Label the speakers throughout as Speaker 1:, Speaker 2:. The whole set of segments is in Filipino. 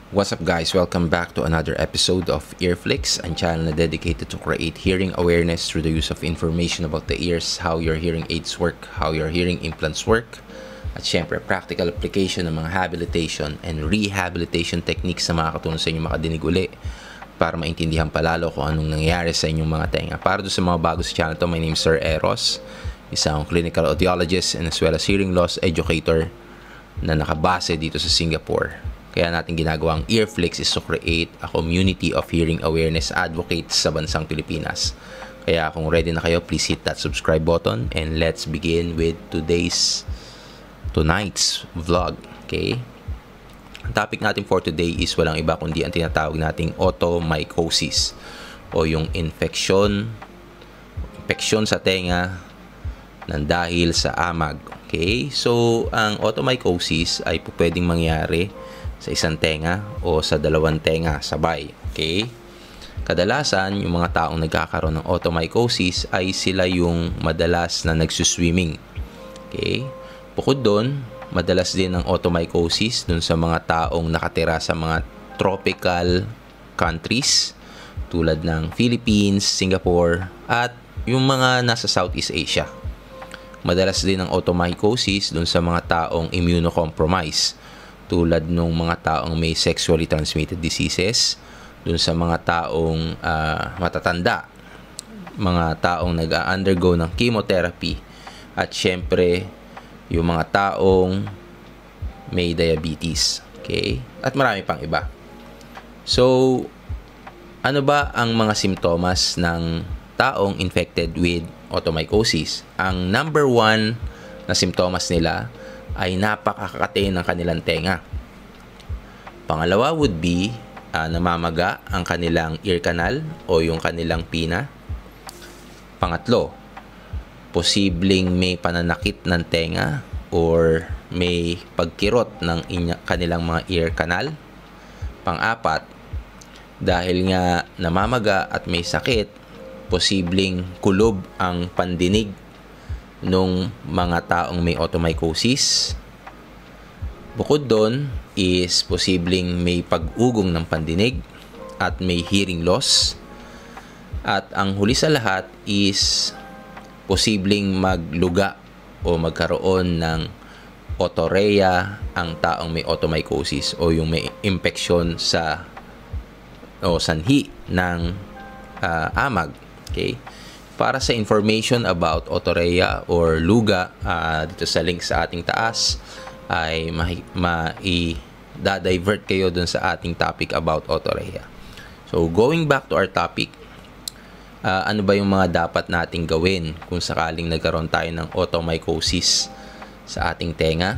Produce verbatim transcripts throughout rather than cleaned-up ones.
Speaker 1: What's up guys? Welcome back to another episode of Earflix, ang channel na dedicated to create hearing awareness through the use of information about the ears, how your hearing aids work, how your hearing implants work, at syempre practical application ng mga habilitation and rehabilitation techniques na makakatulong sa inyo makadinig uli para maintindihan palalo kung anong nangyayari sa inyong mga tenga. Para doon sa mga bago sa channel to, my name is Sir Eros, isang clinical audiologist and as well as hearing loss educator na nakabase dito sa Singapore. Kaya natin ginagawang Earflix is to create a community of hearing awareness advocates sa bansang Pilipinas. Kaya kung ready na kayo, please hit that subscribe button and let's begin with today's tonight's vlog. Okay? Ang topic natin for today is walang iba kundi ang tinatawag nating otomycosis o yung infection infection sa tenga ng dahil sa amag. Okay? So, ang otomycosis ay po pwedeng mangyari sa isang tenga o sa dalawang tenga sabay. Okay? Kadalasan, yung mga taong nagkakaroon ng otomycosis ay sila yung madalas na nagsuswimming. Okay? Bukod doon, madalas din ang otomycosis dun sa mga taong nakatira sa mga tropical countries tulad ng Philippines, Singapore, at yung mga nasa Southeast Asia. Madalas din ang otomycosis dun sa mga taong immunocompromised tulad ng mga taong may sexually transmitted diseases, dun sa mga taong uh, matatanda, mga taong nag-undergo ng chemotherapy, at syempre, yung mga taong may diabetes. Okay? At marami pang iba. So, ano ba ang mga simptomas ng taong infected with otomycosis? Ang number one na simptomas nila ay napakakate ng kanilang tenga. Pangalawa would be uh, namamaga ang kanilang ear canal o yung kanilang pina. Pangatlo, posibleng may pananakit ng tenga or may pagkirot ng inya, kanilang mga ear canal. Pang-apat, dahil nga namamaga at may sakit, posibleng kulob ang pandinig nung mga taong may otomycosis. Bukod doon is posibleng may pag-ugong ng pandinig at may hearing loss. At ang huli sa lahat is posibleng magluga o magkaroon ng otorrhea ang taong may otomycosis o yung may impeksyon sa o sanhi ng uh, amag. Okay? Para sa information about otorrhea or luga, uh, dito sa link sa ating taas ay ma-i-divert kayo dun sa ating topic about otorrhea. So, going back to our topic, uh, ano ba yung mga dapat nating gawin kung sakaling nagkaroon tayo ng otomycosis sa ating tenga?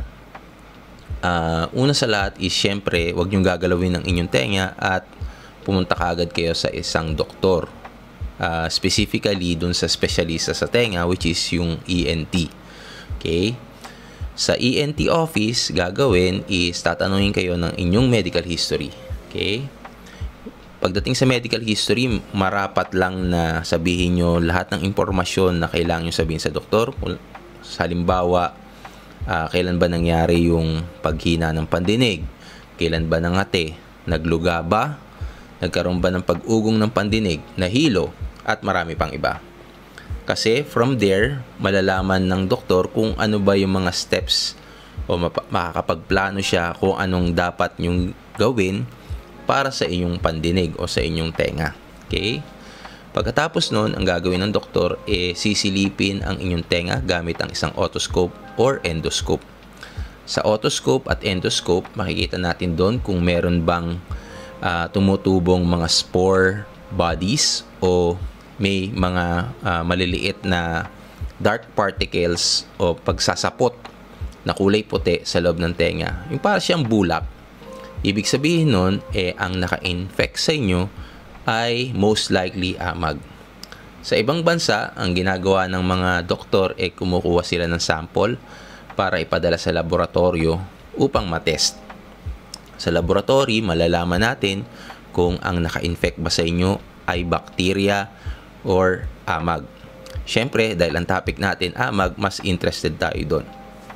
Speaker 1: Uh, una sa lahat is syempre, huwag niyong gagalawin ng inyong tenga at pumunta kaagad kayo sa isang doktor. Uh, specifically dun sa specialista sa tenga, which is yung E N T. Okay? Sa E N T office, gagawin is tatanungin kayo ng inyong medical history. Okay? Pagdating sa medical history, marapat lang na sabihin nyo lahat ng impormasyon na kailangan nyo sabihin sa doktor. Halimbawa, uh, kailan ba nangyari yung paghina ng pandinig? Kailan ba nangate? Nagluga ba? Nagkaroon ba ng pag-ugong ng pandinig? Nahilo? At marami pang iba. Kasi from there, malalaman ng doktor kung ano ba yung mga steps o makakapagplano siya kung anong dapat nyong gawin para sa inyong pandinig o sa inyong tenga. Okay? Pagkatapos nun, ang gagawin ng doktor eh sisilipin ang inyong tenga gamit ang isang otoscope or endoscope. Sa otoscope at endoscope, makikita natin doon kung meron bang uh, tumutubong mga spore bodies o may mga uh, maliliit na dark particles o pagsasapot na kulay puti sa loob ng tenga. Yung para siyang bulak. Ibig sabihin nun, eh, ang naka-infect sa inyo ay most likely amag. Sa ibang bansa, ang ginagawa ng mga doktor ay eh, kumukuha sila ng sample para ipadala sa laboratorio upang matest. Sa laboratory, malalaman natin kung ang naka-infect ba sa inyo ay bacteria or amag. Siyempre, dahil ang topic natin amag, mas interested tayo doon.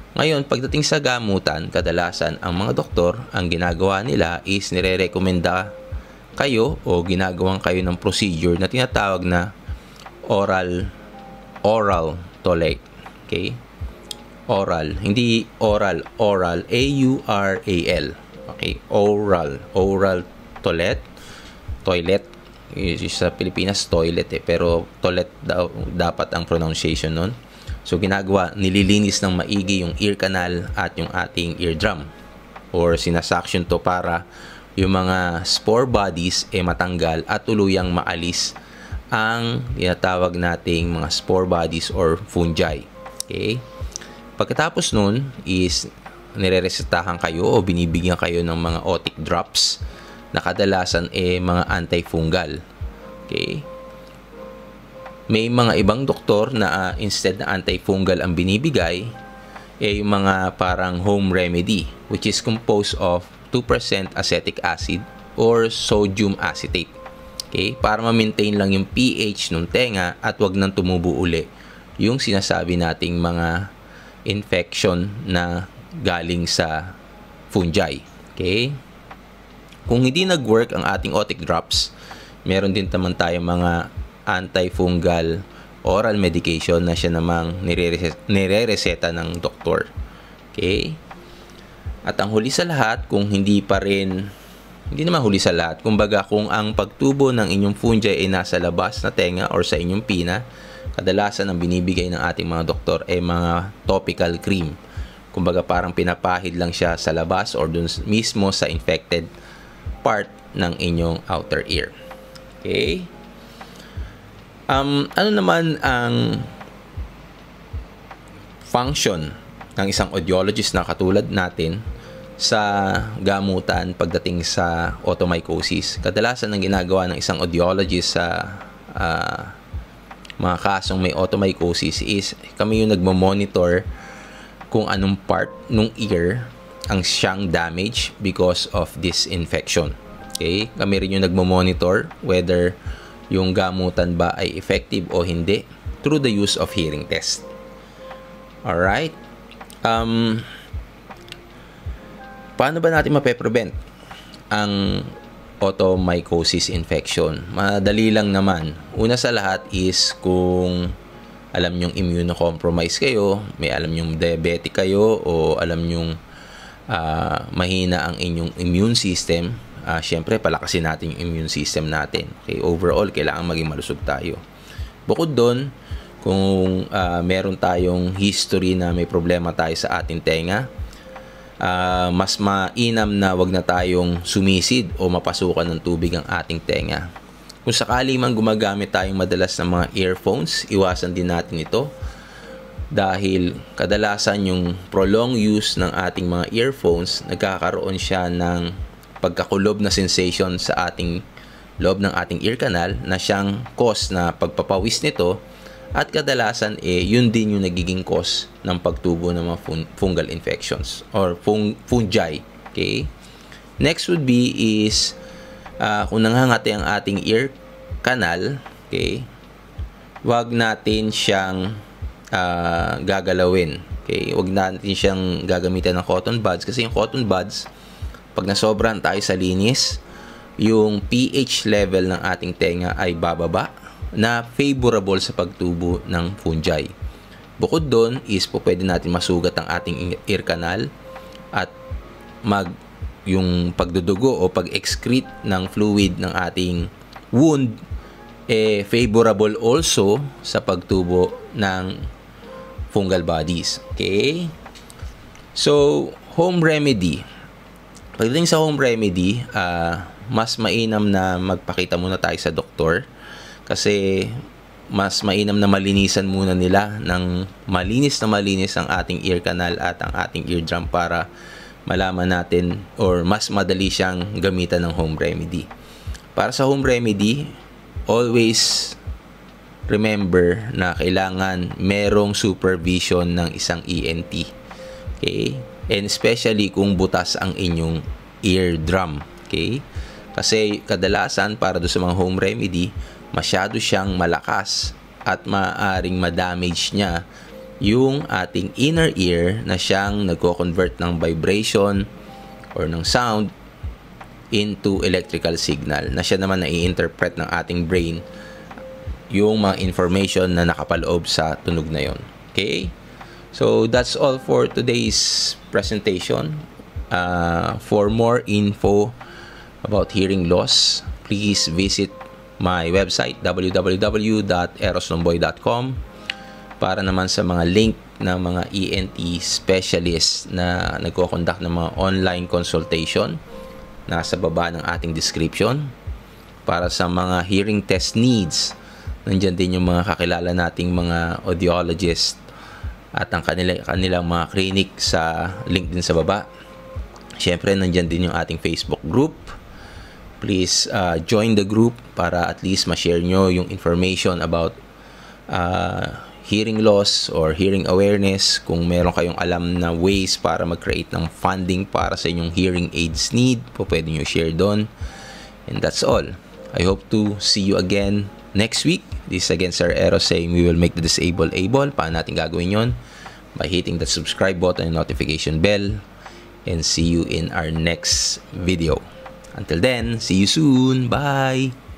Speaker 1: Ngayon, pagdating sa gamutan, kadalasan ang mga doktor, ang ginagawa nila is nire-recommenda kayo o ginagawang kayo ng procedure na tinatawag na oral oral toilet. Okay? Oral. Hindi oral, oral. A U R A L. Okay? Oral. Oral toilet. Toilet. Sa Pilipinas, toilet eh. Pero toilet daw, dapat ang pronunciation nun. So, ginagawa, nililinis ng maigi yung ear canal at yung ating eardrum. Or sinasuction to para yung mga spore bodies eh matanggal at tuluyang maalis ang tinatawag nating mga spore bodies or fungi. Okay? Pagkatapos nun is nire-resetahan kayo o binibigyan kayo ng mga otic drops na kadalasan eh mga antifungal. Okay? May mga ibang doktor na uh, instead na antifungal ang binibigay, eh yung mga parang home remedy which is composed of two percent acetic acid or sodium acetate. Okay? Para ma-maintain lang yung pH ng tenga at wag nang tumubo uli yung sinasabi nating mga infection na galing sa fungi. Okay? Kung hindi nag-work ang ating otic drops, meron din naman tayong mga antifungal oral medication na siya namang nire-reseta ng doktor. Okay? At ang huli sa lahat, kung hindi pa rin, hindi naman huli sa lahat, kumbaga kung ang pagtubo ng inyong fungi ay nasa labas na tenga or sa inyong pina, kadalasan ang binibigay ng ating mga doktor ay mga topical cream. Kumbaga parang pinapahid lang siya sa labas or dun mismo sa infected part ng inyong outer ear. Okay? Um, ano naman ang function ng isang audiologist na katulad natin sa gamutan pagdating sa otomycosis? Kadalasan ang ginagawa ng isang audiologist sa uh, mga kasong may otomycosis is kami yung nagmo-monitor kung anong part ng ear ang siyang damage because of this infection. Okay? Kami rin yung nagmo-monitor whether yung gamutan ba ay effective o hindi through the use of hearing test. Alright? Um, paano ba natin mape-prevent ang otomycosis infection? Madali lang naman. Una sa lahat is kung alam nyong immunocompromised kayo, may alam nyong diabetic kayo, o alam nyong uh, mahina ang inyong immune system, Uh, syempre, palakasin natin yung immune system natin. Okay, overall, kailangan maging malusog tayo. Bukod doon, kung uh, meron tayong history na may problema tayo sa ating tenga, uh, mas mainam na wag na tayong sumisid o mapasukan ng tubig ang ating tenga. Kung sakali man gumagamit tayong madalas ng mga earphones, iwasan din natin ito. Dahil kadalasan yung prolonged use ng ating mga earphones, nagkakaroon siya ng pagkakulob na sensation sa ating loob ng ating ear canal na siyang cause na pagpapawis nito, at kadalasan eh yun din yung nagiging cause ng pagtubo ng mga fun fungal infections or fung fungi. Okay? Next would be is uh, kung nangangati ang ating ear canal, okay, wag natin siyang uh, gagalawin. Okay? Wag natin siyang gagamitan ng cotton buds kasi yung cotton buds, pag nasobran tayo sa linis, yung pH level ng ating tenga ay bababa na favorable sa pagtubo ng fungi. Bukod doon is po pwede natin masugat ang ating ear canal at mag yung pagdudugo o pag-excrete ng fluid ng ating wound eh favorable also sa pagtubo ng fungal bodies. Okay? So, home remedy. Pagdating sa home remedy, uh, mas mainam na magpakita muna tayo sa doktor kasi mas mainam na malinisan muna nila ng malinis na malinis ang ating ear canal at ang ating eardrum para malaman natin or mas madali siyang gamitan ng home remedy. Para sa home remedy, always remember na kailangan merong supervision ng isang E N T. Okay? And especially kung butas ang inyong eardrum. Okay? Kasi kadalasan para do sa mga home remedy, masyado siyang malakas at maaaring ma-damage niya yung ating inner ear na siyang nagko-convert ng vibration or ng sound into electrical signal, na siya naman na i-interpret ng ating brain yung mga information na nakapaloob sa tunog na yon. Okay? So, that's all for today's presentation. Uh, for more info about hearing loss, please visit my website w w w dot eros lomboy dot com para naman sa mga link ng mga E N T specialists na nagko-conduct ng mga online consultation. Nasa baba ng ating description. Para sa mga hearing test needs, nandiyan din yung mga kakilala nating mga audiologist at ang kanila, kanilang mga clinic sa link din sa baba. Siyempre, nandiyan din yung ating Facebook group. Please uh, join the group para at least ma-share nyo yung information about uh, hearing loss or hearing awareness. Kung meron kayong alam na ways para mag-create ng funding para sa inyong hearing aids need, po pwede nyo share doon. And that's all. I hope to see you again next week. This is again Sir Eros saying we will make the disabled able. Paano natin gagawin yon? By hitting the subscribe button and notification bell. And see you in our next video. Until then, see you soon. Bye!